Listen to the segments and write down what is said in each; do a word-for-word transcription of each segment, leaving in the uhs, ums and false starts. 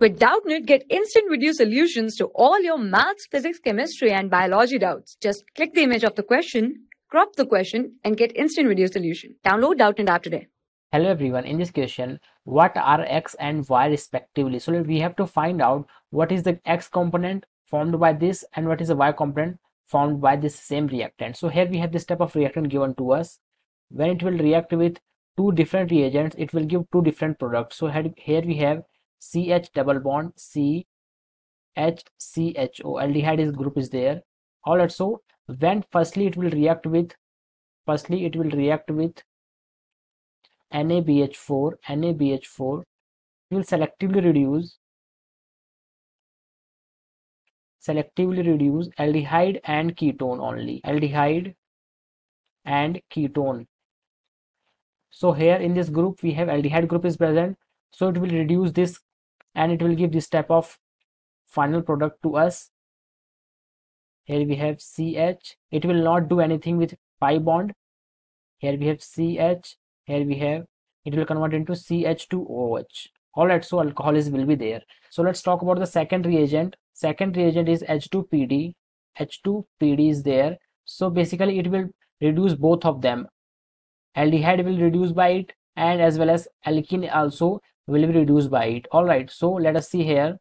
With Doubtnut, get instant video solutions to all your maths, physics, chemistry, and biology doubts. Just click the image of the question, crop the question, and get instant video solution. Download Doubtnut app today. Hello everyone, in this question, what are x and y respectively? So we have to find out what is the x component formed by this and what is the y component formed by this same reactant. So here we have this type of reactant given to us. When it will react with two different reagents, it will give two different products. So here we have C H double bond C H C H O, aldehyde is group is there. Alright, so when firstly it will react with firstly it will react with N A B H four, N A B H four, it will selectively reduce selectively reduce aldehyde and ketone only, aldehyde and ketone. So here in this group we have aldehyde group is present, so it will reduce this and it will give this type of final product to us. Here we have C H, it will not do anything with pi bond. Here we have C H, here we have, it will convert into C H two O H. Alright, so alcohol is will be there. So let's talk about the second reagent. Second reagent is H two P D. H two P D is there. So basically it will reduce both of them. Aldehyde will reduce by it and as well as alkene also will be reduced by it. Alright, so let us see here.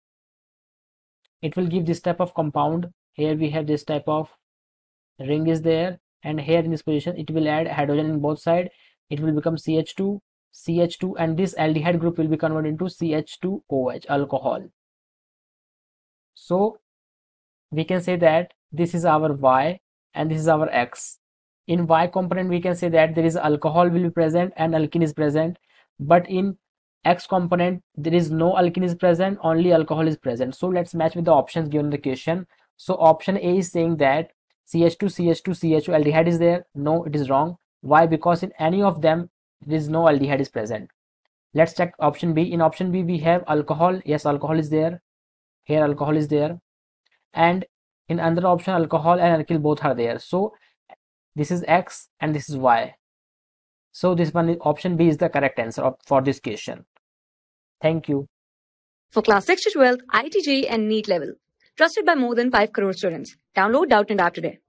It will give this type of compound. Here we have this type of ring is there, and here in this position it will add hydrogen in both sides. It will become C H two, C H two, and this aldehyde group will be converted into C H two O H, alcohol. So we can say that this is our Y and this is our X. In Y component we can say that there is alcohol will be present and alkene is present, but in X component there is no alkene is present, only alcohol is present. So let's match with the options given in the question. So option A is saying that C H two, C H two, C H O, aldehyde is there. No, it is wrong. Why? Because in any of them there is no aldehyde is present. Let's check option B. In option B we have alcohol. Yes, alcohol is there. Here alcohol is there, and in another option alcohol and alkyl both are there. So this is X and this is Y. So this one, option B, is the correct answer for this question. Thank you. For class six to twelve, I I T J E E and NEET level, trusted by more than five crore students. Download Doubtnut app today.